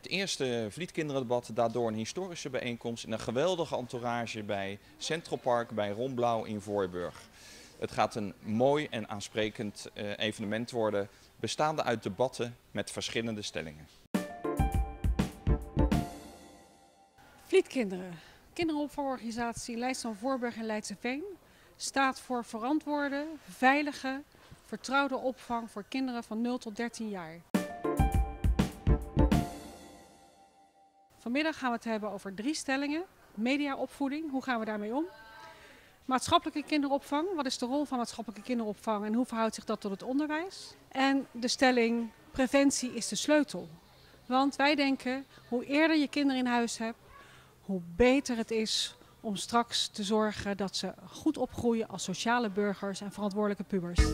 Het eerste Vlietkinderendebat, daardoor een historische bijeenkomst en een geweldige entourage bij Central Park bij Ron Blauw in Voorburg. Het gaat een mooi en aansprekend evenement worden, bestaande uit debatten met verschillende stellingen. Vlietkinderen, kinderopvangorganisatie Leidschendam Voorburg en Leidseveen, staat voor verantwoorde, veilige, vertrouwde opvang voor kinderen van 0 tot 13 jaar. Vanmiddag gaan we het hebben over 3 stellingen. Mediaopvoeding, hoe gaan we daarmee om? Maatschappelijke kinderopvang, wat is de rol van maatschappelijke kinderopvang en hoe verhoudt zich dat tot het onderwijs? En de stelling, preventie is de sleutel. Want wij denken, hoe eerder je kinderen in huis hebt, hoe beter het is om straks te zorgen dat ze goed opgroeien als sociale burgers en verantwoordelijke pubers.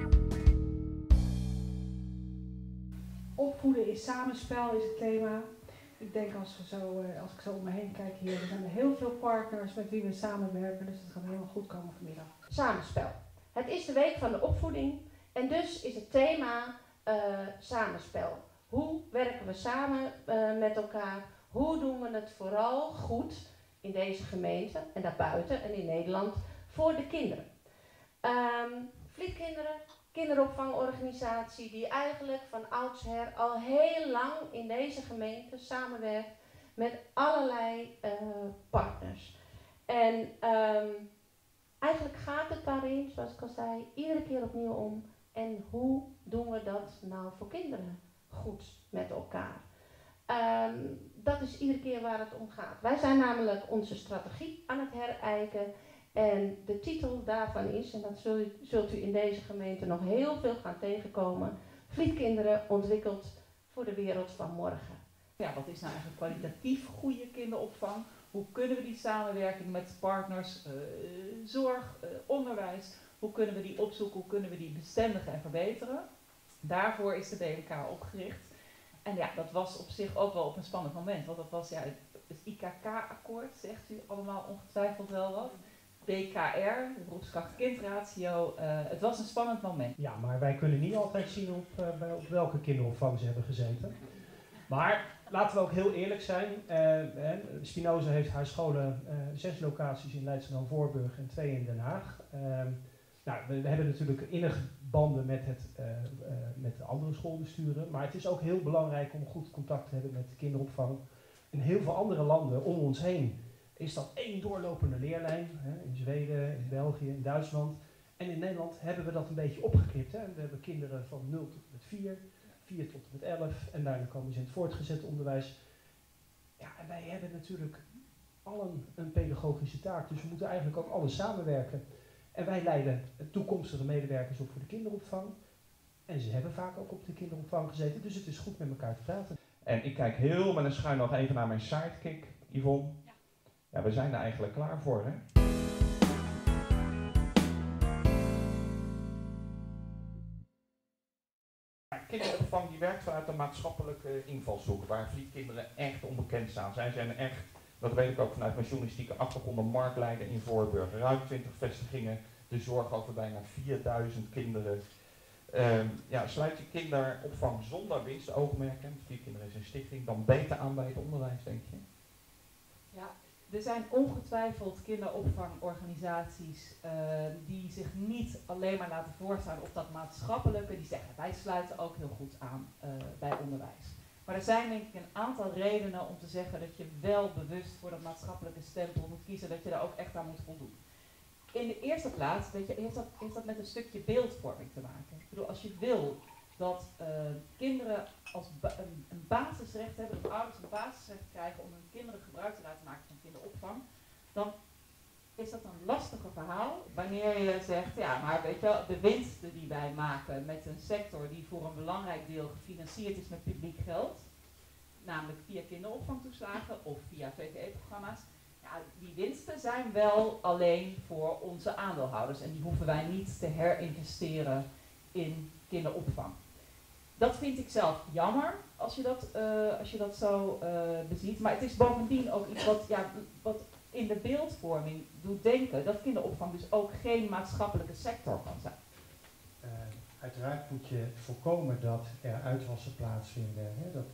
Opvoeden is samenspel, is het thema. Ik denk als ik zo om me heen kijk hier, er zijn er heel veel partners met wie we samenwerken, dus dat gaat helemaal goed komen vanmiddag. Samenspel. Het is de week van de opvoeding en dus is het thema samenspel. Hoe werken we samen met elkaar? Hoe doen we het vooral goed in deze gemeente en daarbuiten en in Nederland voor de kinderen? Vlietkinderen, kinderopvangorganisatie die eigenlijk van oudsher al heel lang in deze gemeente samenwerkt met allerlei partners. En eigenlijk gaat het daarin, zoals ik al zei, iedere keer opnieuw om. En hoe doen we dat nou voor kinderen goed met elkaar? Dat is iedere keer waar het om gaat. Wij zijn namelijk onze strategie aan het herijken. En de titel daarvan is, en dat zult u in deze gemeente nog heel veel gaan tegenkomen, Vlietkinderen ontwikkeld voor de wereld van morgen. Ja, wat is nou eigenlijk kwalitatief goede kinderopvang? Hoe kunnen we die samenwerking met partners, zorg, onderwijs, hoe kunnen we die opzoeken, hoe kunnen we die bestendigen en verbeteren? Daarvoor is de BMK opgericht. En ja, dat was op zich ook wel op een spannend moment, want dat was ja, het IKK-akkoord, zegt u allemaal ongetwijfeld wel wat. BKR, de beroepskracht kindratio, het was een spannend moment. Ja, maar wij kunnen niet altijd zien op welke kinderopvang ze hebben gezeten. Maar laten we ook heel eerlijk zijn, Spinoza heeft haar scholen 6 locaties in Leidschendam Voorburg en 2 in Den Haag. We hebben natuurlijk innige banden met de andere schoolbesturen, maar het is ook heel belangrijk om goed contact te hebben met de kinderopvang. In heel veel andere landen om ons heen is dat één doorlopende leerlijn, in Zweden, in België, in Duitsland. En in Nederland hebben we dat een beetje opgeknipt. Hè. We hebben kinderen van 0 tot en met 4, 4 tot en met 11 en daarna komen ze in het voortgezet onderwijs. Ja, en wij hebben natuurlijk allen een pedagogische taak, dus we moeten eigenlijk ook alles samenwerken. En wij leiden toekomstige medewerkers op voor de kinderopvang. En ze hebben vaak ook op de kinderopvang gezeten, dus het is goed met elkaar te praten. En ik kijk heel met een schuin nog even naar mijn sidekick, Yvonne. Ja, we zijn er eigenlijk klaar voor, hè? Kinderopvang die werkt vanuit een maatschappelijke invalshoek, waar Vlietkinderen echt onbekend staan. Zij zijn echt, dat weet ik ook vanuit mijn journalistieke achtergrond, een marktleider in Voorburg. Ruim 20 vestigingen, de zorg over bijna 4000 kinderen. Sluit je kinderopvang zonder winstoogmerken, Vlietkinderen is een stichting, dan beter aan bij het onderwijs, denk je? Ja, er zijn ongetwijfeld kinderopvangorganisaties die zich niet alleen maar laten voorstaan op dat maatschappelijke. Die zeggen, wij sluiten ook heel goed aan bij onderwijs. Maar er zijn denk ik een aantal redenen om te zeggen dat je wel bewust voor dat maatschappelijke stempel moet kiezen, dat je daar ook echt aan moet voldoen. In de eerste plaats heeft dat met een stukje beeldvorming te maken. Ik bedoel, als je wil dat kinderen als een basisrecht hebben, dat ouders een basisrecht krijgen om hun kinderen gebruik te laten maken van kinderopvang, dan is dat een lastiger verhaal wanneer je zegt, ja, maar weet je wel, de winsten die wij maken met een sector die voor een belangrijk deel gefinancierd is met publiek geld, namelijk via kinderopvangtoeslagen of via VVE-programma's, ja, die winsten zijn wel alleen voor onze aandeelhouders en die hoeven wij niet te herinvesteren in kinderopvang. Dat vind ik zelf jammer als je dat zo beziet, maar het is bovendien ook iets wat in de beeldvorming doet denken dat kinderopvang dus ook geen maatschappelijke sector kan zijn. Uiteraard moet je voorkomen dat er uitwassen plaatsvinden, hè, dat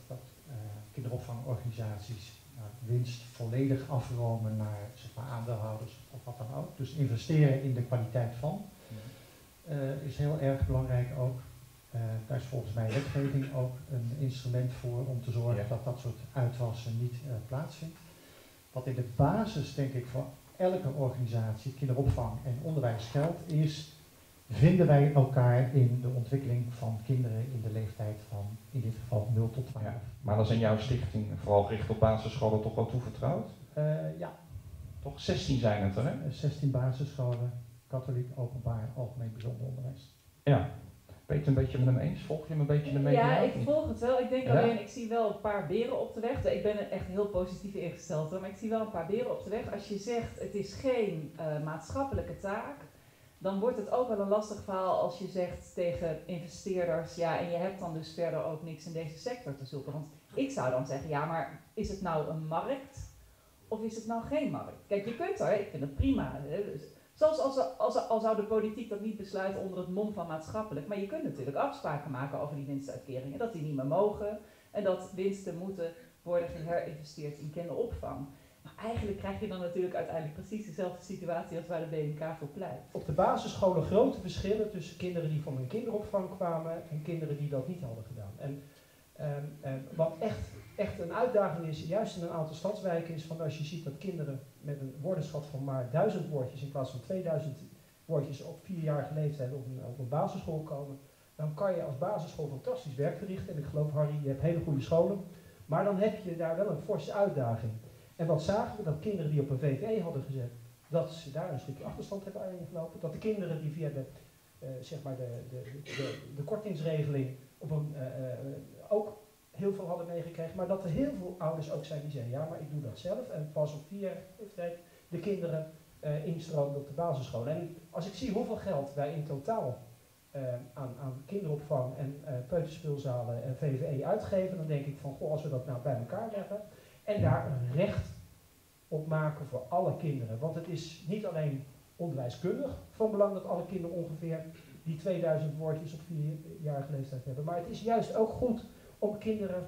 kinderopvangorganisaties winst volledig afromen naar zeg maar, aandeelhouders of wat dan ook. Dus investeren in de kwaliteit van is heel erg belangrijk ook. Daar is volgens mij wetgeving ook een instrument voor om te zorgen dat dat soort uitwassen niet plaatsvindt. Wat in de basis denk ik voor elke organisatie, kinderopvang en onderwijs geldt, is vinden wij elkaar in de ontwikkeling van kinderen in de leeftijd van in dit geval 0 tot 12. Ja, maar dat is in jouw stichting vooral gericht op basisscholen toch wel toevertrouwd? Ja. Toch 16 zijn het er, hè? 16 basisscholen, katholiek, openbaar, algemeen bijzonder onderwijs. Ja. Ben je het een beetje met hem eens? Volg je hem een beetje de media? Ja, ik volg het wel. Ik denk alleen, ik zie wel een paar beren op de weg. Ik ben er echt heel positief ingesteld hoor, maar ik zie wel een paar beren op de weg. Als je zegt het is geen maatschappelijke taak, dan wordt het ook wel een lastig verhaal als je zegt tegen investeerders, ja, en je hebt dan dus verder ook niks in deze sector te zoeken. Want ik zou dan zeggen, ja, maar is het nou een markt of is het nou geen markt? Kijk, je kunt er, ik vind het prima. Zelfs al zou de politiek dat niet besluiten onder het mom van maatschappelijk. Maar je kunt natuurlijk afspraken maken over die winstuitkeringen. Dat die niet meer mogen. En dat winsten moeten worden geherinvesteerd in kinderopvang. Maar eigenlijk krijg je dan natuurlijk uiteindelijk precies dezelfde situatie als waar de BMK voor pleit. Op de basisscholen grote verschillen tussen kinderen die van een kinderopvang kwamen en kinderen die dat niet hadden gedaan. En wat echt een uitdaging is, juist in een aantal stadswijken, is van als je ziet dat kinderen met een woordenschat van maar 1000 woordjes in plaats van 2000 woordjes op 4-jarige leeftijd op een basisschool komen, dan kan je als basisschool fantastisch werk verrichten. En ik geloof, Harry, je hebt hele goede scholen, maar dan heb je daar wel een forse uitdaging. En wat zagen we? Dat kinderen die op een VVE hadden gezet, dat ze daar een stukje achterstand hebben ingelopen. Dat de kinderen die via de kortingsregeling ook heel veel hadden meegekregen, maar dat er heel veel ouders ook zijn die zeggen, ja, maar ik doe dat zelf en pas op 4 leeftijd de kinderen instromen op de basisschool. En als ik zie hoeveel geld wij in totaal aan kinderopvang en peuterspeelzalen en VVE uitgeven, dan denk ik van, goh, als we dat nou bij elkaar leggen en daar een recht op maken voor alle kinderen. Want het is niet alleen onderwijskundig van belang dat alle kinderen ongeveer die 2000 woordjes op 4-jarige leeftijd hebben, maar het is juist ook goed om kinderen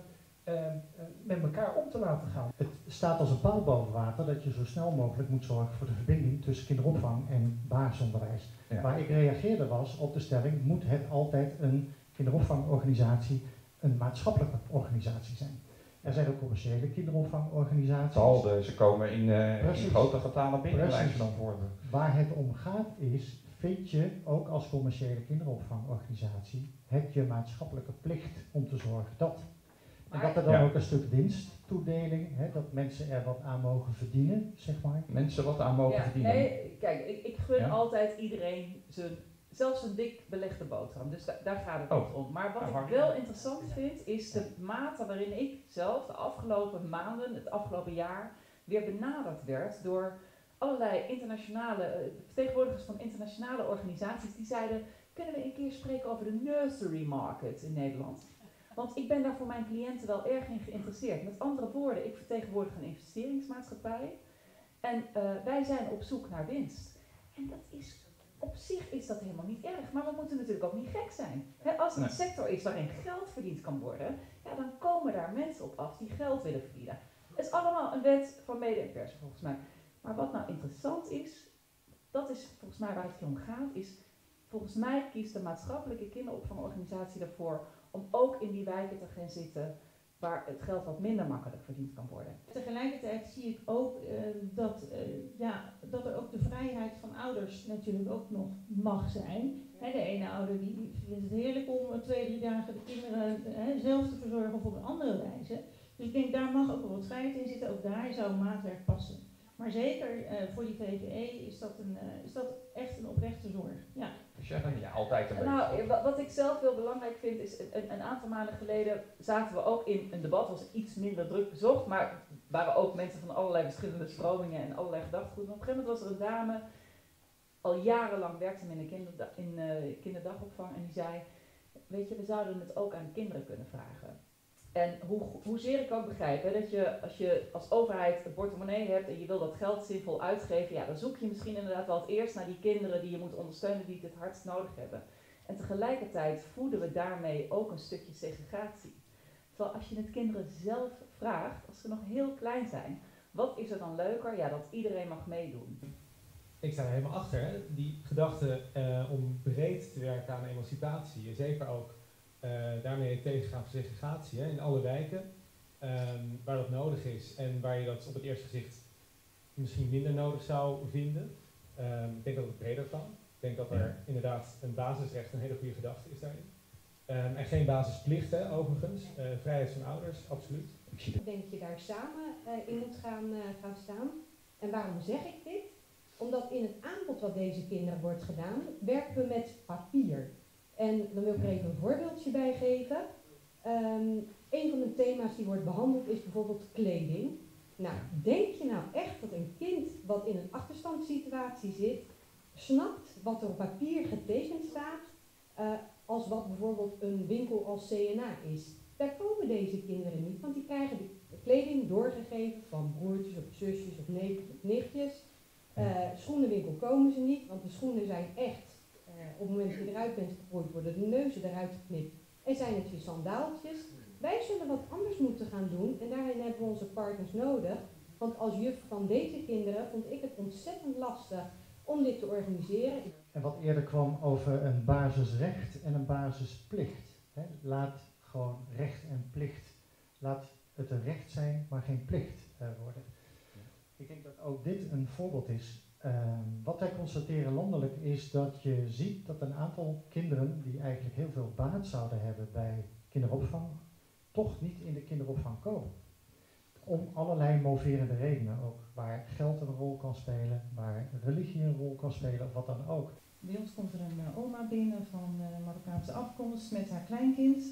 met elkaar om te laten gaan. Het staat als een paal boven water dat je zo snel mogelijk moet zorgen voor de verbinding tussen kinderopvang en basisonderwijs. Ja. Waar ik reageerde was op de stelling, moet het altijd een kinderopvangorganisatie een maatschappelijke organisatie zijn. Er zijn ook commerciële kinderopvangorganisaties. Ze komen in grote getalen binnen, lijkt me dan voor. Waar het om gaat is, vind je ook als commerciële kinderopvangorganisatie, heb je maatschappelijke plicht om te zorgen dat. En dat er dan ook een stuk winsttoedeling, dat mensen er wat aan mogen verdienen, zeg maar. Mensen wat aan mogen verdienen? Nee, kijk, ik gun altijd iedereen zelfs een dik belegde boterham. Dus daar gaat het niet om. Maar wat ik wel interessant vind, is de mate waarin ik zelf de afgelopen maanden, het afgelopen jaar, weer benaderd werd door allerlei vertegenwoordigers van internationale organisaties die zeiden, kunnen we een keer spreken over de nursery market in Nederland? Want ik ben daar voor mijn cliënten wel erg in geïnteresseerd. Met andere woorden, ik vertegenwoordig een investeringsmaatschappij en wij zijn op zoek naar winst. En dat is, op zich is dat helemaal niet erg, maar we moeten natuurlijk ook niet gek zijn. Als er een sector is waarin geld verdiend kan worden, ja, dan komen daar mensen op af die geld willen verdienen. Het is allemaal een wet van mede en persen volgens mij. Maar wat nou interessant is, dat is volgens mij waar het hier om gaat, is volgens mij kiest de maatschappelijke kinderopvangorganisatie ervoor om ook in die wijken te gaan zitten waar het geld wat minder makkelijk verdiend kan worden. Tegelijkertijd zie ik ook dat er ook de vrijheid van ouders natuurlijk ook nog mag zijn. De ene ouder die vindt het heerlijk om 2-3 dagen de kinderen zelf te verzorgen of op een andere wijze. Dus ik denk daar mag ook wel wat vrijheid in zitten, ook daar zou een maatwerk passen. Maar zeker voor die VVE is dat echt een oprechte zorg. Ja. Dus ja, altijd een beetje. Nou, wat ik zelf heel belangrijk vind is, een aantal maanden geleden zaten we ook in een debat, was iets minder druk bezocht, maar waren ook mensen van allerlei verschillende stromingen en allerlei gedachtegoeden. Op een gegeven moment was er een dame, al jarenlang werkte in kinderdagopvang en die zei, weet je, we zouden het ook aan de kinderen kunnen vragen. En hoezeer ik ook begrijp, dat je als je als overheid een portemonnee hebt en je wil dat geld zinvol uitgeven, ja, dan zoek je misschien inderdaad wel het eerst naar die kinderen die je moet ondersteunen, die het het hardst nodig hebben. En tegelijkertijd voeden we daarmee ook een stukje segregatie. Terwijl als je het kinderen zelf vraagt, als ze nog heel klein zijn, wat is er dan leuker? Ja, dat iedereen mag meedoen. Ik sta er helemaal achter. Hè? Die gedachte om breed te werken aan emancipatie. En zeker ook daarmee tegengaan van segregatie in alle wijken. Waar dat nodig is en waar je dat op het eerste gezicht misschien minder nodig zou vinden. Ik denk dat het breder kan. Ik denk dat er inderdaad een basisrecht een hele goede gedachte is daarin. En geen basisplicht, hè, overigens. Vrijheid van ouders, absoluut. Ik denk dat je daar samen in moet gaan staan. En waarom zeg ik dit? Omdat in het aanbod wat deze kinderen wordt gedaan, werken we met papier. En dan wil ik er even een voorbeeldje bij geven. Een van de thema's die wordt behandeld is bijvoorbeeld kleding. Nou, denk je nou echt dat een kind wat in een achterstandssituatie zit, snapt wat er op papier getekend staat, als wat bijvoorbeeld een winkel als CNA is? Daar komen deze kinderen niet, want die krijgen de kleding doorgegeven van broertjes of zusjes of neefjes of nichtjes. Schoenenwinkel komen ze niet, want de schoenen zijn echt, op het moment dat je eruit bent gegroeid, worden de neuzen eruit geknipt en zijn het je sandaaltjes. Wij zullen wat anders moeten gaan doen en daarin hebben we onze partners nodig. Want als juf van deze kinderen vond ik het ontzettend lastig om dit te organiseren. En wat eerder kwam over een basisrecht en een basisplicht. Hè. Laat gewoon recht en plicht, laat het een recht zijn, maar geen plicht worden. Ik denk dat ook dit een voorbeeld is. Wat wij constateren landelijk is dat je ziet dat een aantal kinderen die eigenlijk heel veel baat zouden hebben bij kinderopvang, toch niet in de kinderopvang komen. Om allerlei moverende redenen ook. Waar geld een rol kan spelen, waar religie een rol kan spelen of wat dan ook. Bij ons komt er een oma binnen van Marokkaanse afkomst met haar kleinkind.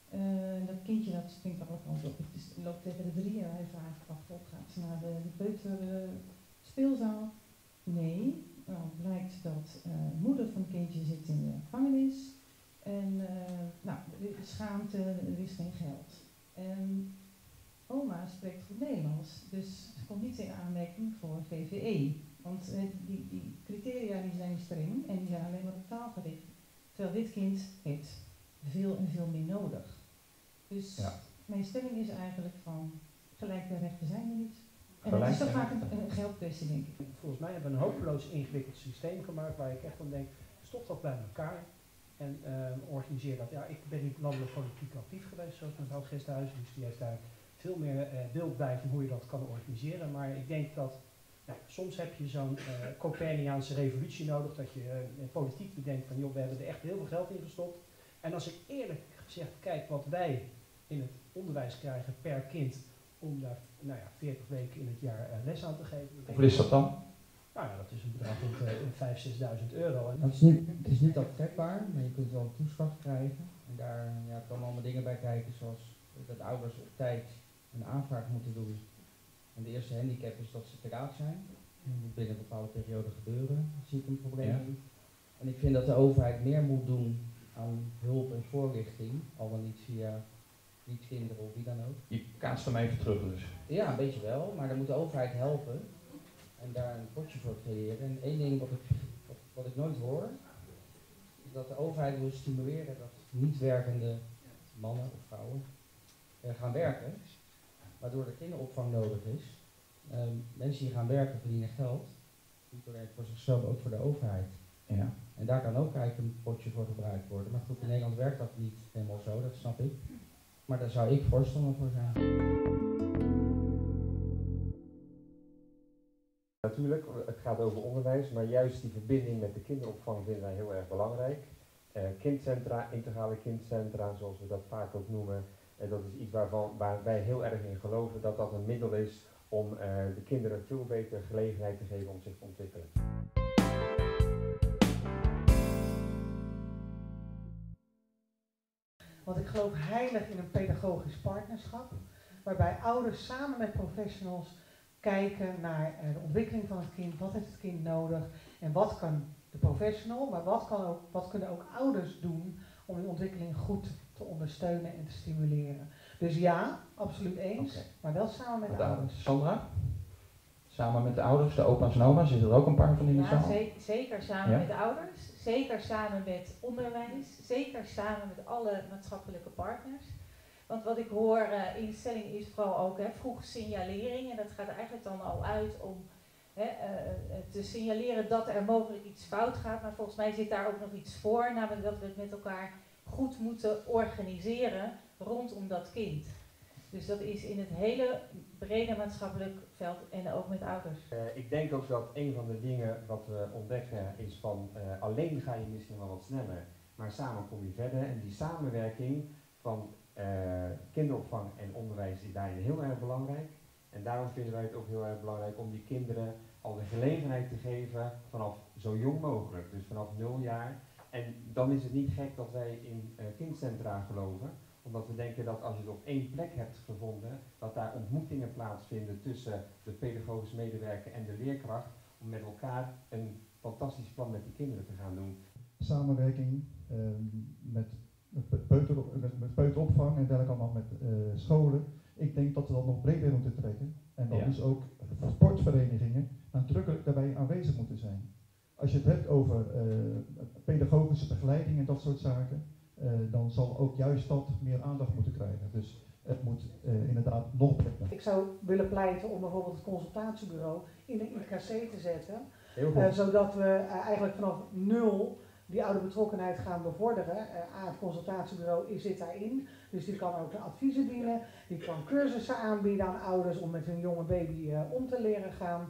Dat kindje dat springt alle kanten op. Het loopt tegen de 3 en hij vraagt af, gaat ze naar de peuter speelzaal? Nee. Nou, blijkt dat moeder van het kindje zit in de gevangenis. En er is schaamte, er is geen geld. En oma spreekt goed Nederlands, dus ze komt niet in aanmerking voor VVE. Want die criteria die zijn streng en die zijn alleen maar op taal gericht. Terwijl dit kind heeft veel en veel meer nodig. Dus mijn stelling is eigenlijk van gelijke rechten zijn er niet. En het is toch vaak een geldkwestie, denk ik. Volgens mij hebben we een hopeloos ingewikkeld systeem gemaakt waar ik echt van denk, stop dat bij elkaar. En organiseer dat. Ja, ik ben niet landelijk politiek actief geweest, zoals mevrouw Gesthuizen, dus die heeft daar veel meer beeld bij van hoe je dat kan organiseren. Maar ik denk dat soms heb je zo'n Copernicaanse revolutie nodig, dat je politiek bedenkt van joh, we hebben er echt heel veel geld in gestopt. En als ik eerlijk gezegd kijk wat wij in het onderwijs krijgen per kind om daar 40 weken in het jaar les aan te geven. Hoeveel is dat dan? Nou ja, dat is een bedrag van 5.000, 6.000 euro. Het is niet aftrekbaar, maar je kunt wel een toeslag krijgen. En daar komen allemaal dingen bij kijken, zoals dat ouders op tijd een aanvraag moeten doen. En de eerste handicap is dat ze te raad zijn. Dat moet binnen een bepaalde periode gebeuren. Daar zie ik een probleem in. En ik vind dat de overheid meer moet doen aan hulp en voorlichting, al dan niet via kinderen of wie dan ook. Je kaatst hem even terug dus. Ja, een beetje wel, maar dan moet de overheid helpen en daar een potje voor creëren. En één ding wat ik nooit hoor, is dat de overheid wil stimuleren dat niet werkende mannen of vrouwen gaan werken, waardoor de kinderopvang nodig is. Mensen die gaan werken verdienen geld, niet alleen voor zichzelf, ook voor de overheid. Ja. En daar kan ook eigenlijk een potje voor gebruikt worden. Maar goed, in Nederland werkt dat niet helemaal zo, dat snap ik. Maar daar zou ik voorstander voor zijn. Natuurlijk, het gaat over onderwijs, maar juist die verbinding met de kinderopvang vinden wij heel erg belangrijk. Kindcentra, integrale kindcentra, zoals we dat vaak ook noemen. Dat is iets waar wij heel erg in geloven dat dat een middel is om de kinderen veel beter gelegenheid te geven om zich te ontwikkelen. Want ik geloof heilig in een pedagogisch partnerschap, waarbij ouders samen met professionals kijken naar de ontwikkeling van het kind, wat heeft het kind nodig en wat kan de professional, maar wat kunnen ook ouders doen om die ontwikkeling goed te ondersteunen en te stimuleren. Dus ja, absoluut eens, maar wel samen met de ouders. Sandra? Samen met de ouders, de opa's en oma's, zitten er ook een paar van in de zaal? Zeker samen met de ouders, zeker samen met onderwijs, zeker samen met alle maatschappelijke partners. Want wat ik hoor in de stelling is vooral ook vroege signalering. En dat gaat er eigenlijk dan al uit om te signaleren dat er mogelijk iets fout gaat. Maar volgens mij zit daar ook nog iets voor. Namelijk dat we het met elkaar goed moeten organiseren rondom dat kind. Dus dat is in het hele brede maatschappelijk veld en ook met ouders. Ik denk ook dat een van de dingen wat we ontdekken is van alleen ga je misschien wel wat sneller, maar samen kom je verder. En die samenwerking van kinderopvang en onderwijs is daarin heel erg belangrijk. En daarom vinden wij het ook heel erg belangrijk om die kinderen al de gelegenheid te geven vanaf zo jong mogelijk, dus vanaf 0 jaar. En dan is het niet gek dat wij in kindcentra geloven, omdat we denken dat als je het op één plek hebt gevonden, dat daar ontmoetingen plaatsvinden tussen de pedagogisch medewerker en de leerkracht, om met elkaar een fantastisch plan met die kinderen te gaan doen. Samenwerking met peuteropvang en dergelijke allemaal met scholen. Ik denk dat we dat nog breder moeten trekken. En dan dus ook sportverenigingen nadrukkelijk daarbij aanwezig moeten zijn. Als je het hebt over pedagogische begeleiding en dat soort zaken, dan zal ook juist dat meer aandacht moeten krijgen. Dus het moet inderdaad nog breder. Ik zou willen pleiten om bijvoorbeeld het consultatiebureau in de IKC te zetten. Zodat we eigenlijk vanaf 0 die ouderbetrokkenheid gaan bevorderen. Het consultatiebureau zit daarin, dus die kan ook de adviezen dienen, die kan cursussen aanbieden aan ouders om met hun jonge baby om te leren gaan,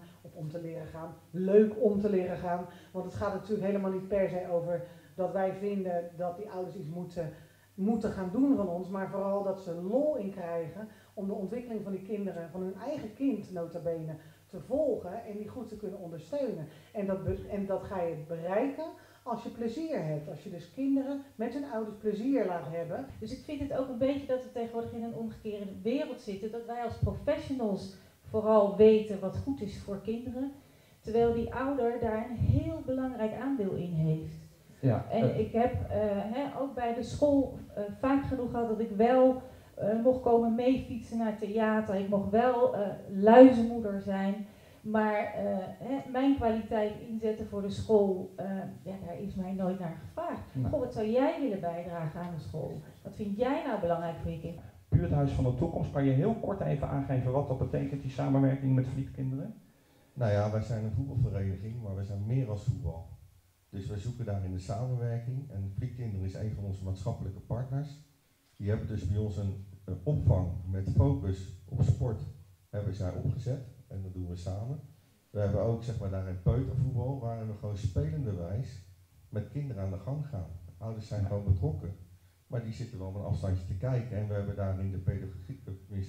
leuk om te leren gaan. Want het gaat natuurlijk helemaal niet per se over dat wij vinden dat die ouders iets moeten gaan doen van ons, maar vooral dat ze lol in krijgen om de ontwikkeling van die kinderen, van hun eigen kind nota bene, te volgen en die goed te kunnen ondersteunen. En dat ga je bereiken als je plezier hebt, als je dus kinderen met hun ouders plezier laat hebben. Dus ik vind het ook een beetje dat we tegenwoordig in een omgekeerde wereld zitten, dat wij als professionals vooral weten wat goed is voor kinderen, terwijl die ouder daar een heel belangrijk aandeel in heeft. Ja, en ik heb ook bij de school vaak genoeg gehad dat ik wel mocht komen meefietsen naar theater, ik mocht wel luizenmoeder zijn. Maar mijn kwaliteit inzetten voor de school, daar is mij nooit naar gevraagd. Goh, wat zou jij willen bijdragen aan de school? Wat vind jij nou belangrijk voor je kind? Buurthuis van de toekomst, kan je heel kort even aangeven wat dat betekent, die samenwerking met Vlietkinderen? Nou ja, wij zijn een voetbalvereniging, maar we zijn meer als voetbal. Dus wij zoeken daarin de samenwerking en Vlietkinderen is een van onze maatschappelijke partners. Die hebben dus bij ons een opvang met focus op sport, hebben zij opgezet. En dat doen we samen. We hebben ook zeg maar daarin peutervoetbal, waarin we gewoon spelenderwijs met kinderen aan de gang gaan. Ouders zijn gewoon betrokken, maar die zitten wel op een afstandje te kijken. En we hebben daarin de pedagogiek,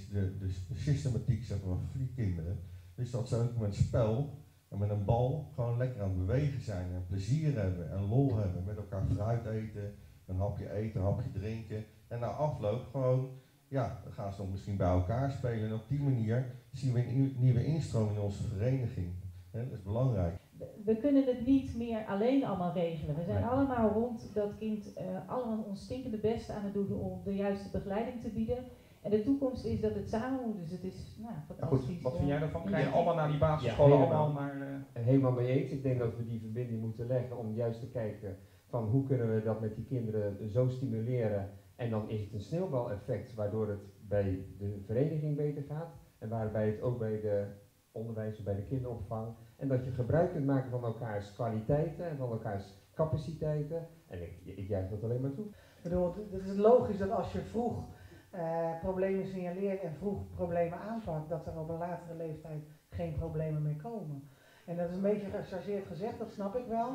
de systematiek zeg maar, voor die kinderen. Dus dat ze ook met spel en met een bal gewoon lekker aan het bewegen zijn en plezier hebben en lol hebben. Met elkaar fruit eten, een hapje drinken. En na afloop gewoon, ja, dan gaan ze nog misschien bij elkaar spelen. En op die manier zien we een nieuwe instroom in onze vereniging. Dat is belangrijk. We kunnen het niet meer alleen allemaal regelen. We zijn allemaal rond dat kind allemaal ons stinkende best aan het doen om de juiste begeleiding te bieden. En de toekomst is dat het samen moet, dus het is fantastisch. Goed, wat vind jij daarvan? Krijg je allemaal naar die basisscholen, allemaal naar... Helemaal mee eens. Ik denk dat we die verbinding moeten leggen om juist te kijken van hoe kunnen we dat met die kinderen zo stimuleren. En dan is het een sneeuwbaleffect waardoor het bij de vereniging beter gaat. En waarbij het ook bij de onderwijs, bij de kinderopvang. En dat je gebruik kunt maken van elkaars kwaliteiten en van elkaars capaciteiten. En ik juich dat alleen maar toe. Ik bedoel, het is logisch dat als je vroeg problemen signaleert en vroeg problemen aanpakt, dat er op een latere leeftijd geen problemen meer komen. En dat is een beetje gechargeerd gezegd, dat snap ik wel.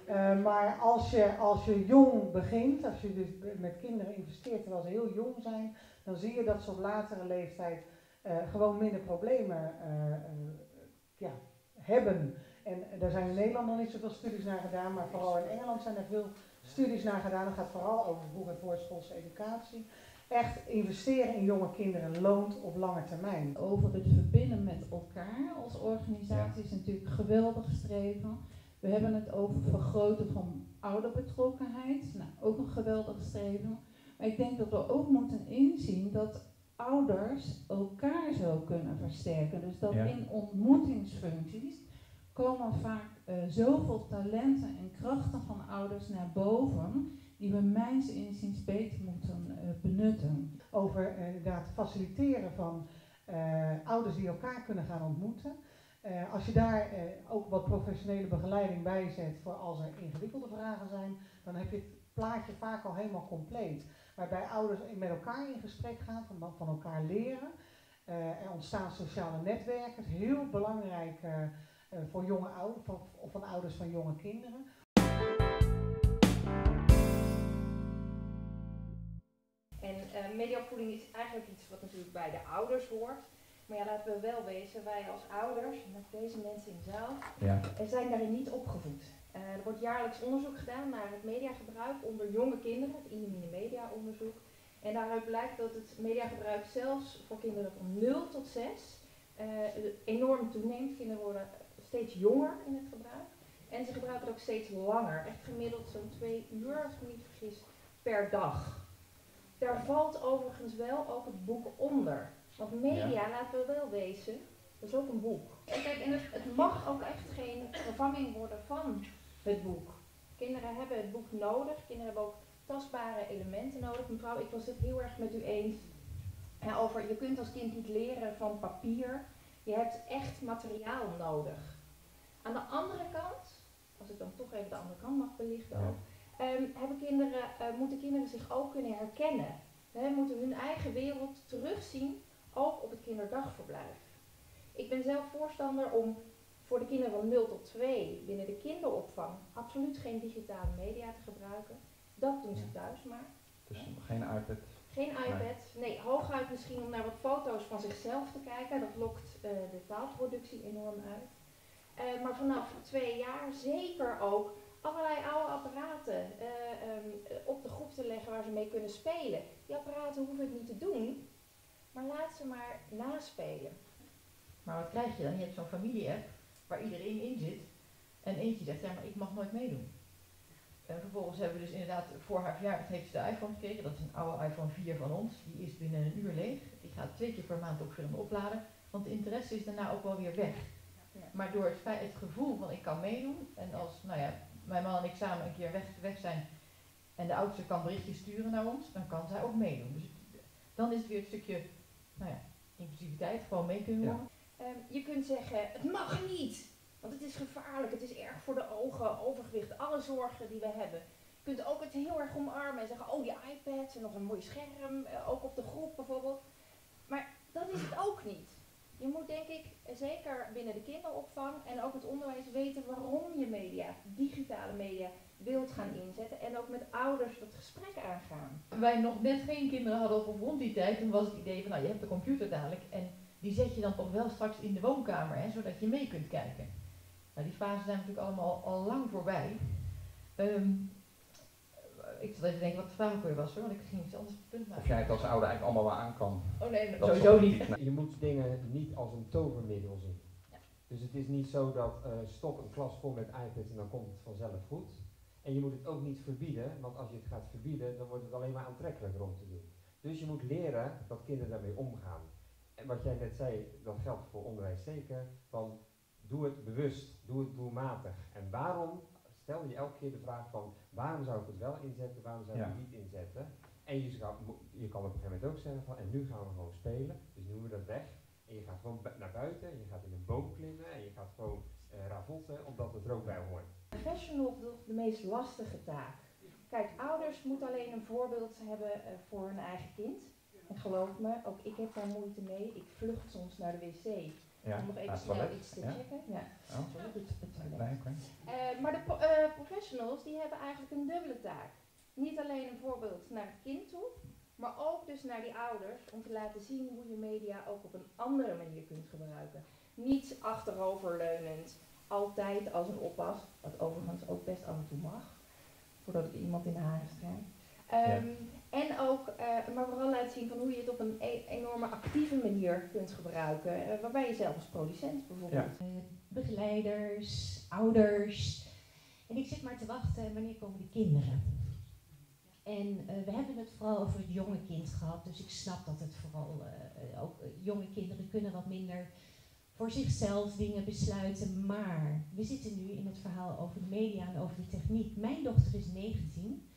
Maar als je jong begint, als je dus met kinderen investeert terwijl ze heel jong zijn, dan zie je dat ze op latere leeftijd gewoon minder problemen hebben. En daar zijn in Nederland nog niet zoveel studies naar gedaan, maar vooral in Engeland zijn er veel studies naar gedaan. Dat gaat vooral over vroeg- en voorschoolse educatie. Echt investeren in jonge kinderen loont op lange termijn. Over het verbinden met elkaar als organisatie is natuurlijk geweldig streven. We hebben het over vergroten van ouderbetrokkenheid. Nou, ook een geweldig streven. Maar ik denk dat we ook moeten inzien dat ouders elkaar zo kunnen versterken. Dus dat in ontmoetingsfuncties komen vaak zoveel talenten en krachten van ouders naar boven, die we mijns inziens beter moeten benutten. Over inderdaad faciliteren van ouders die elkaar kunnen gaan ontmoeten. Als je daar ook wat professionele begeleiding bij zet voor als er ingewikkelde vragen zijn, dan heb je het plaatje vaak al helemaal compleet. Waarbij ouders met elkaar in gesprek gaan, van elkaar leren. Er ontstaan sociale netwerken, het is heel belangrijk voor jonge ouders, of van ouders van jonge kinderen. En mediaopvoeding is eigenlijk iets wat natuurlijk bij de ouders hoort. Maar ja, laten we wel wezen, wij als ouders, met deze mensen in de zaal, zijn daarin niet opgevoed. Er wordt jaarlijks onderzoek gedaan naar het mediagebruik onder jonge kinderen, het Indemine Media onderzoek. En daaruit blijkt dat het mediagebruik zelfs voor kinderen van 0 tot 6 enorm toeneemt. Kinderen worden steeds jonger in het gebruik. En ze gebruiken het ook steeds langer. Echt gemiddeld zo'n 2 uur, als ik me niet vergis, per dag. Daar valt overigens wel ook het boek onder. Want media, laten we wel wezen, dat is ook een boek. En kijk, en het mag ook echt geen vervanging worden van het boek. Kinderen hebben het boek nodig. Kinderen hebben ook tastbare elementen nodig. Mevrouw, ik was het heel erg met u eens over, je kunt als kind niet leren van papier. Je hebt echt materiaal nodig. Aan de andere kant, als ik dan toch even de andere kant mag belichten ook, moeten kinderen zich ook kunnen herkennen. Moeten hun eigen wereld terugzien, ook op het kinderdagverblijf. Ik ben zelf voorstander om voor de kinderen van 0 tot 2 binnen de kinderopvang absoluut geen digitale media te gebruiken. Dat doen ze thuis maar. Dus geen iPad? Geen iPad. Nee, hooguit misschien om naar wat foto's van zichzelf te kijken. Dat lokt de taalproductie enorm uit. Maar vanaf 2 jaar zeker ook allerlei oude apparaten op de groep te leggen waar ze mee kunnen spelen. Die apparaten hoeven het niet te doen, maar laat ze maar naspelen. Maar wat krijg je dan? Je hebt zo'n familie-app waar iedereen in zit en eentje zegt, ja maar ik mag nooit meedoen. En vervolgens hebben we dus inderdaad, voor haar verjaardag heeft ze de iPhone gekregen, dat is een oude iPhone 4 van ons, die is binnen een uur leeg. Die gaat 2 keer per maand ook filmen opladen, want de interesse is daarna ook wel weer weg. Maar door het gevoel van ik kan meedoen, en als mijn man en ik samen een keer weg zijn en de oudste kan berichtjes sturen naar ons, dan kan zij ook meedoen. Dus dan is het weer het stukje inclusiviteit, gewoon mee kunnen doen. Je kunt zeggen, het mag niet, want het is gevaarlijk, het is erg voor de ogen, overgewicht, alle zorgen die we hebben. Je kunt ook het heel erg omarmen en zeggen, oh die iPad en nog een mooi scherm, ook op de groep bijvoorbeeld. Maar dat is het ook niet. Je moet denk ik, zeker binnen de kinderopvang en ook het onderwijs weten waarom je media, digitale media, wilt gaan inzetten en ook met ouders dat gesprek aangaan. Wij nog net geen kinderen hadden of rond die tijd, toen was het idee van je hebt de computer dadelijk en die zet je dan toch wel straks in de woonkamer, zodat je mee kunt kijken. Nou, die fase zijn natuurlijk allemaal al lang voorbij. Ik zat even te denken wat de vraag ook weer was, want ik ging iets anders op het punt maken. Of jij het als ouder eigenlijk allemaal wel aan kan? Oh nee, dat sowieso niet. Je moet dingen niet als een tovermiddel zien. Ja. Dus het is niet zo dat stop een klas vol met iPads en dan komt het vanzelf goed. En je moet het ook niet verbieden, want als je het gaat verbieden, dan wordt het alleen maar aantrekkelijker om te doen. Dus je moet leren dat kinderen daarmee omgaan. En wat jij net zei, dat geldt voor onderwijs zeker, van doe het bewust, doe het doelmatig. En waarom, stel je elke keer de vraag van, waarom zou ik het wel inzetten, waarom zou ik het niet inzetten? En je kan op een gegeven moment ook zeggen van, en nu gaan we gewoon spelen, dus nu doen we dat weg. En je gaat gewoon naar buiten, en je gaat in een boom klimmen, en je gaat gewoon ravotten, omdat het er ook bij hoort. Professional doet de meest lastige taak. Kijk, ouders moeten alleen een voorbeeld hebben voor hun eigen kind. En geloof me, ook ik heb daar moeite mee. Ik vlucht soms naar de wc. Om nog even snel iets te checken. Ja. Maar de professionals die hebben eigenlijk een dubbele taak. Niet alleen een voorbeeld naar het kind toe, maar ook dus naar die ouders om te laten zien hoe je media ook op een andere manier kunt gebruiken. Niet achteroverleunend, altijd als een oppas, wat overigens ook best af en toe mag, voordat ik iemand in de haren strijk. En ook, maar vooral laten zien van hoe je het op een enorme actieve manier kunt gebruiken, waarbij je zelf als producent bijvoorbeeld. Begeleiders, ouders. En ik zit maar te wachten, wanneer komen de kinderen? En we hebben het vooral over het jonge kind gehad, dus ik snap dat het vooral, ook jonge kinderen kunnen wat minder voor zichzelf dingen besluiten, maar we zitten nu in het verhaal over de media en over de techniek. Mijn dochter is 19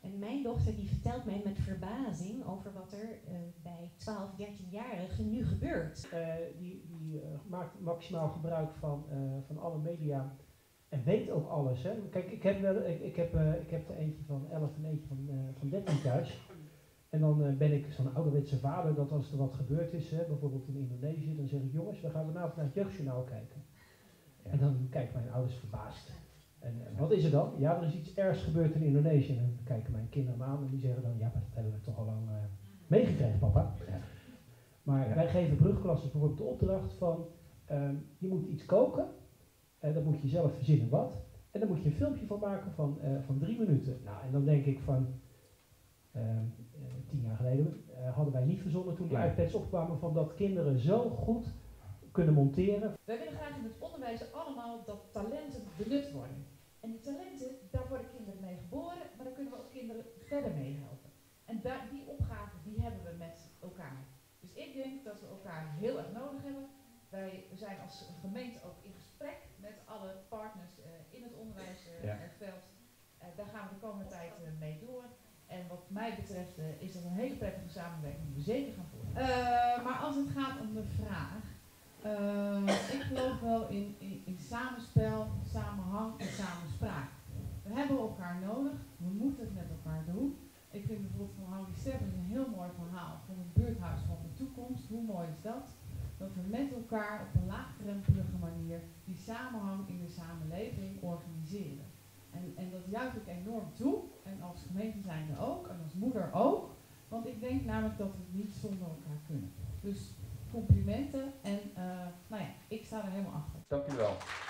En mijn dochter die vertelt mij met verbazing over wat er bij 12, 13-jarigen nu gebeurt. Die maakt maximaal gebruik van alle media en weet ook alles. Hè. Kijk, ik heb er eentje van 11 en eentje van 13 thuis. En dan ben ik zo'n ouderwetse vader dat als er wat gebeurd is, hè, bijvoorbeeld in Indonesië, dan zeg ik, jongens, we gaan vanavond naar het jeugdjournaal kijken. Ja. En dan kijken mijn ouders verbaasd. En wat is er dan? Ja, er is iets ergs gebeurd in Indonesië. En dan kijken mijn kinderen me aan en die zeggen dan, ja, maar dat hebben we toch al lang meegekregen, papa. Ja. Maar wij geven brugklassen bijvoorbeeld de opdracht van, je moet iets koken, dan moet je zelf verzinnen wat. En dan moet je een filmpje van maken van 3 minuten. Nou, en dan denk ik van, 10 jaar geleden hadden wij niet verzonnen toen die iPads opkwamen van dat kinderen zo goed kunnen monteren. Wij willen graag in het onderwijs allemaal dat talenten benut worden. En die talenten, daar worden kinderen mee geboren, maar daar kunnen we ook kinderen verder mee helpen. En die opgave die hebben we met elkaar. Dus ik denk dat we elkaar heel erg nodig hebben. Wij zijn als gemeente ook in gesprek met alle partners in het onderwijsveld. Daar gaan we de komende tijd mee door. En wat mij betreft is dat een hele prettige samenwerking die we zeker gaan voeren. Maar als het gaat om de vraag, ik geloof wel in samenspel, samenhang en samenspraak. We hebben elkaar nodig, we moeten het met elkaar doen. Ik vind bijvoorbeeld van Houdie Steffens een heel mooi verhaal van het buurthuis van de toekomst. Hoe mooi is dat? Dat we met elkaar op een laagdrempelige manier die samenhang in de samenleving organiseren. En dat juich ik enorm toe, en als gemeente zijnde ook, en als moeder ook, want ik denk namelijk dat we het niet zonder elkaar kunnen. Dus complimenten en nou ja, ik sta er helemaal achter. Dank u wel.